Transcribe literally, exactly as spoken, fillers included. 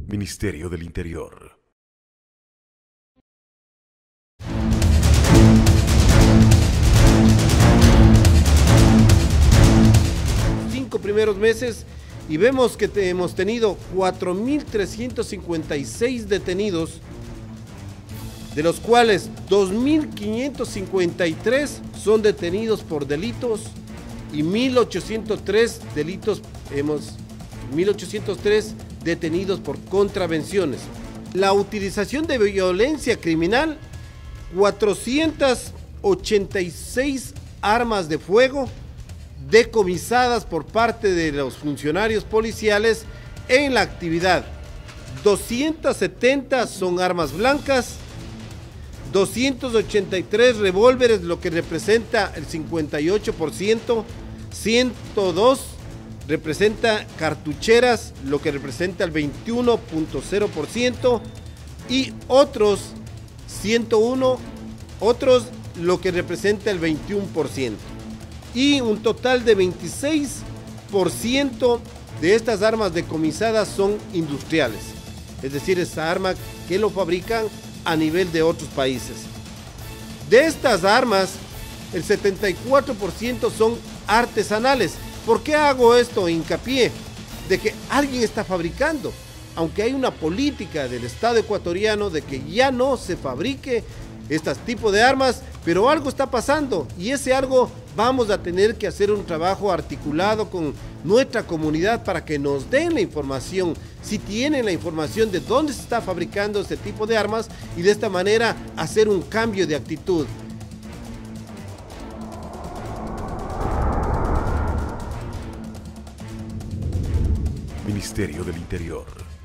Ministerio del Interior. Cinco primeros meses y vemos que te hemos tenido cuatro mil trescientos cincuenta y seis detenidos, de los cuales dos mil quinientos cincuenta y tres son detenidos por delitos y mil ochocientos tres delitos hemos mil ochocientos tres detenidos por contravenciones. La utilización de violencia criminal, cuatrocientas ochenta y seis armas de fuego decomisadas por parte de los funcionarios policiales en la actividad. doscientas setenta son armas blancas, doscientos ochenta y tres revólveres, lo que representa el cincuenta y ocho por ciento, ciento dos representa cartucheras, lo que representa el veintiuno punto cero por ciento, y otros ciento uno, otros lo que representa el veintiuno por ciento. Y un total de veintiséis por ciento de estas armas decomisadas son industriales, es decir, esa arma que lo fabrican a nivel de otros países. De estas armas, el setenta y cuatro por ciento son artesanales. ¿Por qué hago esto hincapié? De que alguien está fabricando, aunque hay una política del Estado ecuatoriano de que ya no se fabrique este tipo de armas, pero algo está pasando y ese algo vamos a tener que hacer un trabajo articulado con nuestra comunidad para que nos den la información, si tienen la información de dónde se está fabricando este tipo de armas, y de esta manera hacer un cambio de actitud. Ministerio del Interior.